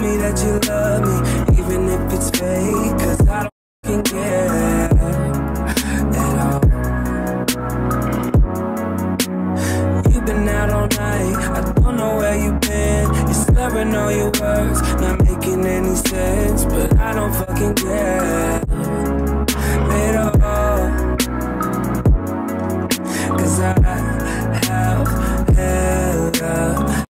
me that you love me, even if it's fake, 'cause I don't fucking care at all. You've been out all night, I don't know where you've been. You're slurring all your words, not making any sense, but I don't fucking care.